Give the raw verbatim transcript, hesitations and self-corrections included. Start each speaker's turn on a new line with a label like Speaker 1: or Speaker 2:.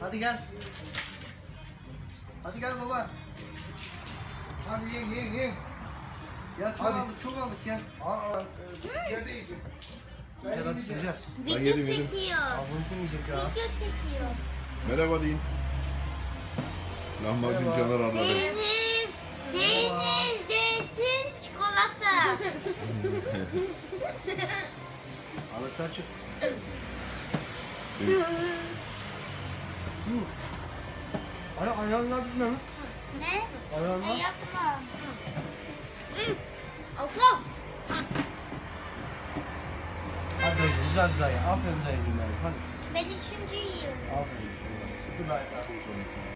Speaker 1: Hadi gel. Hadi gel baba.
Speaker 2: Hadi yiyin yiyin yiyin.
Speaker 1: Ya çok
Speaker 2: Hadi.
Speaker 1: aldık çok aldık gel.
Speaker 2: Aa, e, yerde yiyecek. Ben
Speaker 1: Gel hadi
Speaker 2: yemeyeceğim.
Speaker 1: Tuncel.
Speaker 3: Video
Speaker 4: yedim, yedim.
Speaker 3: çekiyor.
Speaker 1: Abone olmayacak ya.
Speaker 3: Video çekiyor.
Speaker 4: Merhaba deyin. Lahmacun
Speaker 1: Merhaba.
Speaker 4: Caner aradı.
Speaker 3: Peynir, peynir, zeytin, çikolata.
Speaker 1: Abi Selçuk. Ay ayağınla gitme mi?
Speaker 3: Ne?
Speaker 1: Ayağınla.
Speaker 3: Ay yapma. Hı. Allah.
Speaker 1: Hadi güzel güzel ya. Aferin dayıcım benim. Hadi.
Speaker 3: Ben üçüncü yiyorum.
Speaker 1: Aferin. Dur ben.